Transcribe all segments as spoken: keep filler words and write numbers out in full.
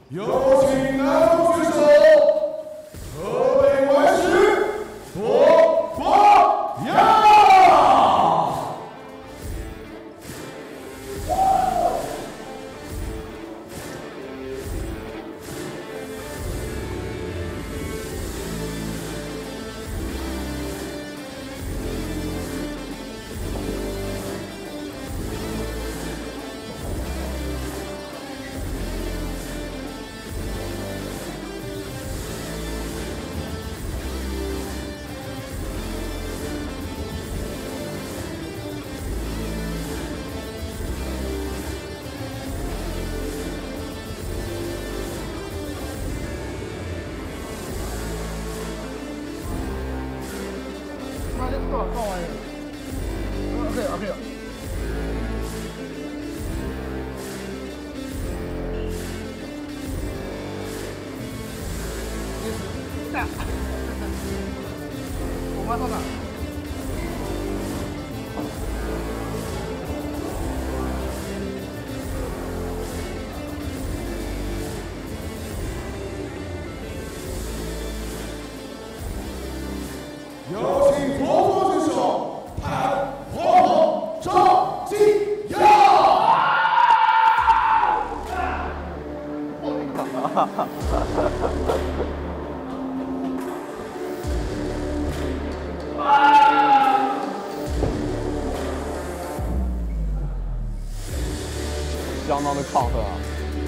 有请男方选手河北顽石左光耀。 我妈到哪？ 有请国风选手潘黄鹏、赵金耀。哈哈哈！ 相当的亢奋啊！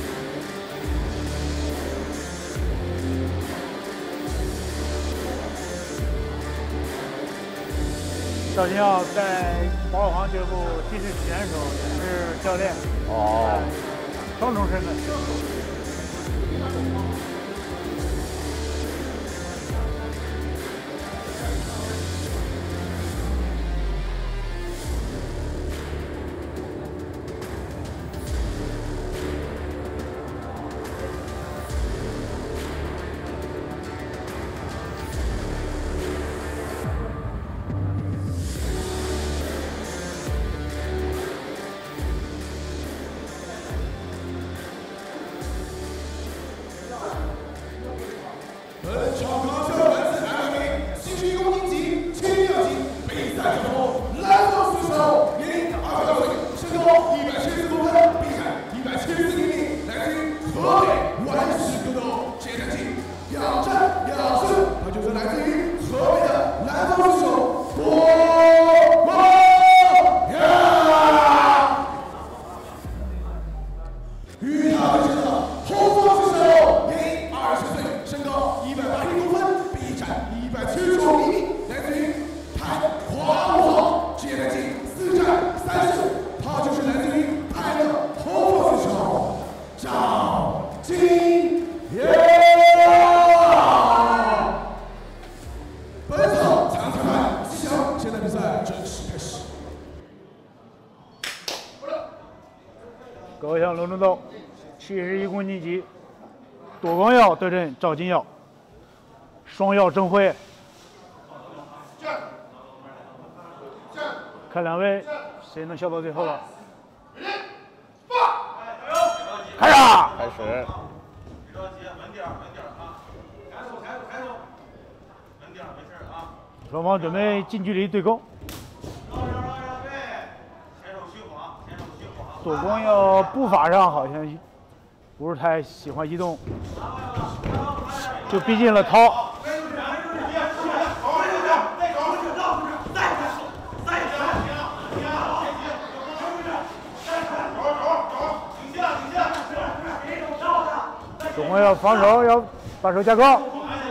赵金耀在保尔皇俱乐部第十选手，也是教练。 哦， 双重身份。 本场康秀男子 M M A 七十一公斤级轻量级比赛结果，蓝方选手年龄二十二岁，身高一百七十公分，臂展一百七十四厘米，来自于河北顽石格斗接战绩，仰战仰胜，他就是来自于河北的蓝方选手郭光耀。与他对阵的红方选手年龄二十岁，身高一百八十公分，臂展一百七十九厘米，来自于泰华武行，职业战绩四战三胜，他就是来自于泰的红方选手赵金耀。本场残裁判吉祥，现在比赛正式开始。 各位向隆中斗，七十一公斤级，多光耀对阵赵金耀，双耀争辉。看两位谁能笑到最后了。开始！ 开始。 别着急，稳点，稳点啊！开手，开手，开手，稳点，没事啊。 双方准备近距离对攻。 左光耀步伐上好像不是太喜欢移动，就逼近了涛。左光耀防守要把手架高。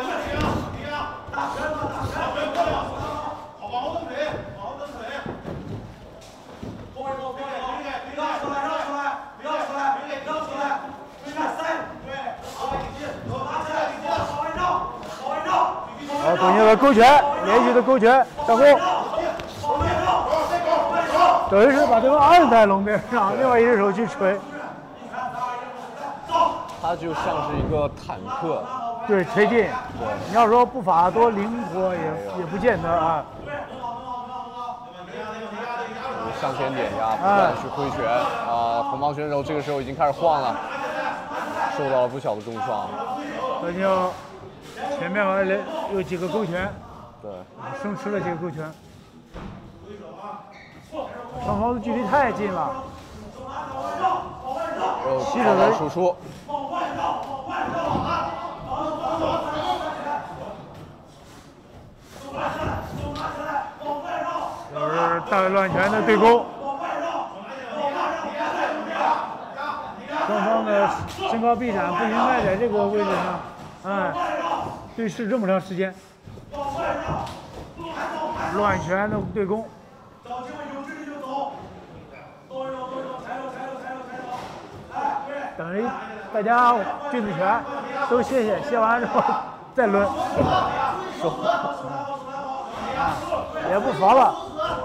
好，左金耀的勾拳，连续的勾拳，上攻。等于是把对方按在龙边上，另外一只手去锤。 他就像是一个坦克， 对，推进。对，你要说步伐多灵活也也不见得啊。 向前点压，不断去挥拳啊！红方选手这个时候已经开始晃了。 受到了不小的重创。 赵金耀前面好像来有几个勾拳， 对， 生吃了几个勾拳。双方的距离太近了， 又跳到输出。 又是大乱拳的对攻。双方的身高臂展不应该在这个位置上，哎，对视这么长时间。乱拳的对攻。等于大家君子拳都歇歇，歇完之后再抡，也不防了。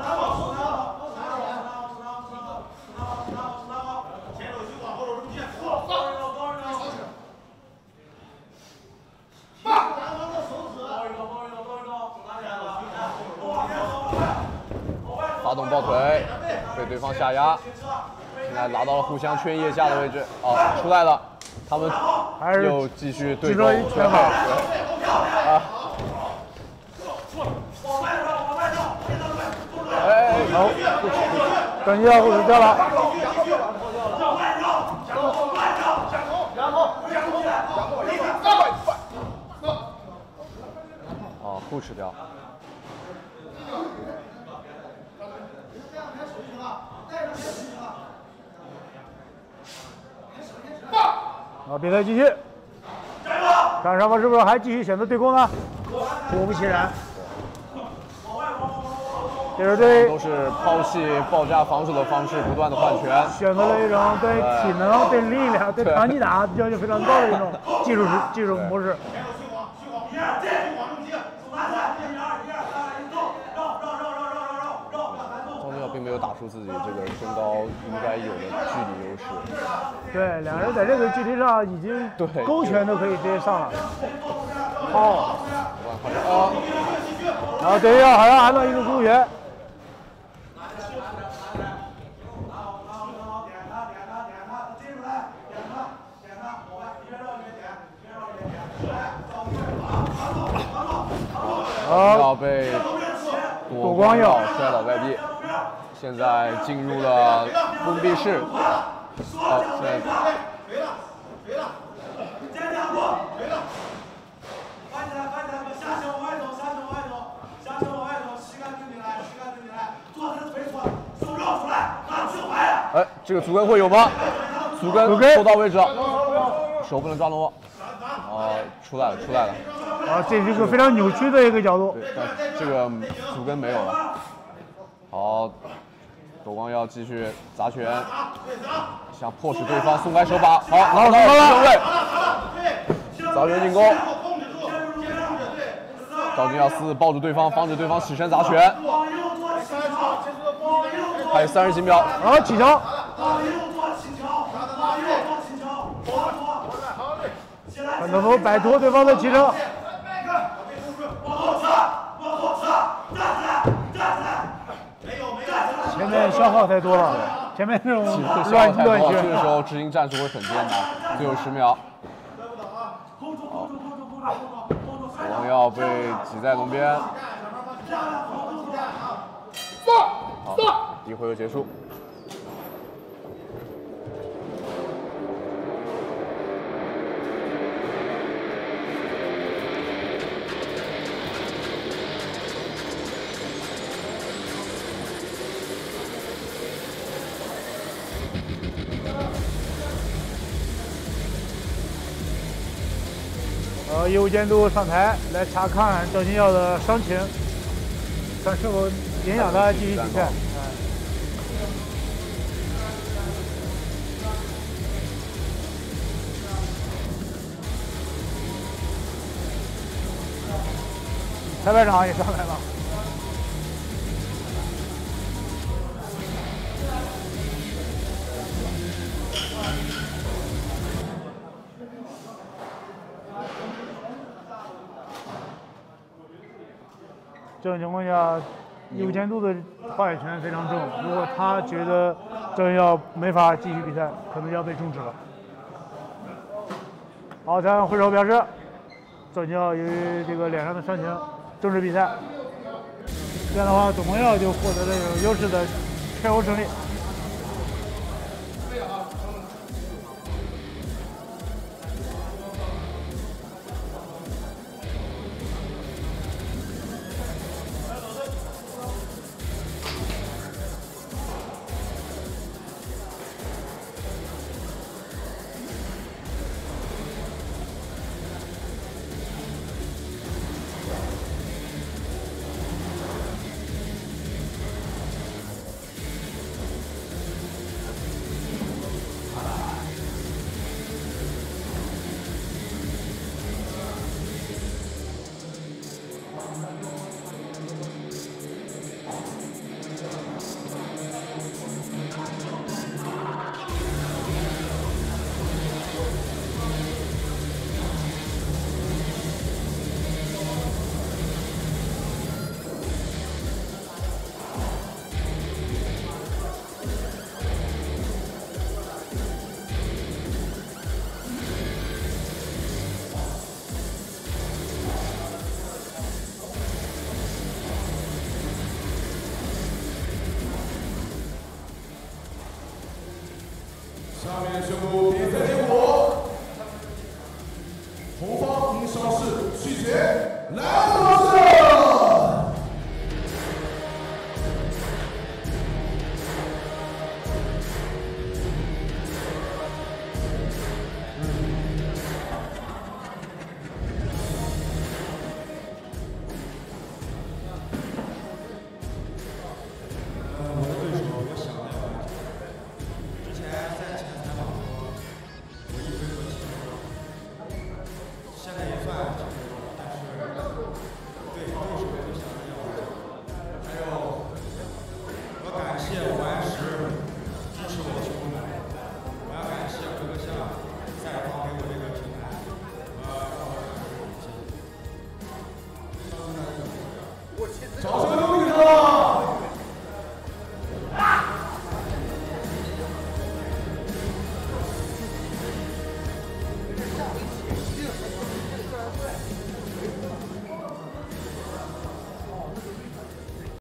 发动抱腿，被对方下压。现在拿到了互相圈腋下的位置，哦，出来了，他们又继续对攻， 拳法。 啊！哎， 好，等一下，护士掉了。 哦，护持掉。 好，比赛继续。看双方是不是还继续选择对攻呢？果不其然，这支队都是抛弃爆炸防守的方式，不断的换拳， 选择了一种对体能、对力量、对长击打要求非常高的一种技术技术模式。 张金耀并没有打出自己这个身高应该有的距离优势。 对，两人在这个距离上已经勾拳都可以直接上了。好， 啊， 然后对要好像按照一个勾拳。 要被躲光耀摔倒在地，现在进入了封闭式。好，现在。哎，这个足跟会有吗？足跟收到位置了，手不能抓牢。哦，出来了，出来了。 啊，这是一个非常扭曲的一个角度。 对，但这个足跟没有了。好，躲光耀继续砸拳，想迫使对方松开手把。好，拿到了正位，砸拳进攻。赵金耀死死抱住对方，防止对方起身砸拳。还有三十几秒。 好，起脚。看能否摆脱对方的起身。前面消耗太多了，前面这种乱乱拳， 这个时候执行战术会很艰难。最后十秒。好，王耀被挤在龙边。好，一回合结束。 呃，业务监督上台来查看赵金耀的伤情，看是否影响他继续比赛。裁判长也上来了。这种情况下，业务监督的话语权非常重。如果他觉得赵金耀没法继续比赛，可能要被终止了。 奥参挥手表示，尊教由于这个脸上的伤情终止比赛。这样的话，总盟耀就获得了有优势的 K O 胜利。 下面宣布比赛结果：红方因伤势拒绝蓝方胜。掌声！